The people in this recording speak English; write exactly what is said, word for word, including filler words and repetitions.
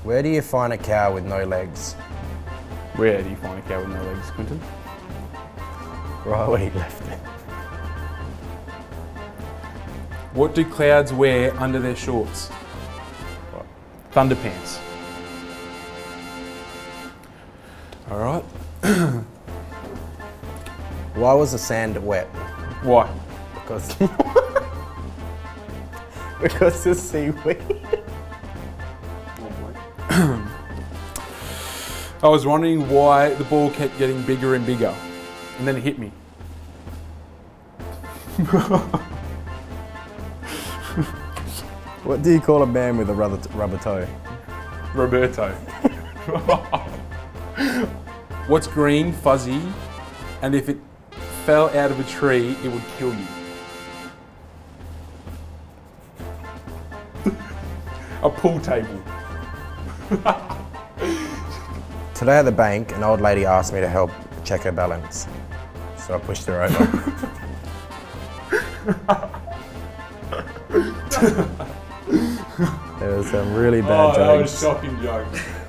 Where do you find a cow with no legs? Where do you find a cow with no legs, Quinton? Right where you left it. What do clouds wear under their shorts? What? Thunderpants. All right. Why was the sand wet? Why? Because... because the seaweed. I was wondering why the ball kept getting bigger and bigger, and then it hit me. What do you call a man with a rubber, rubber toe? Roberto. What's green, fuzzy, and if it fell out of a tree, it would kill you? A pool table. Today at the bank, an old lady asked me to help check her balance. So I pushed her over. There was some really bad oh, jokes. That was a shocking joke.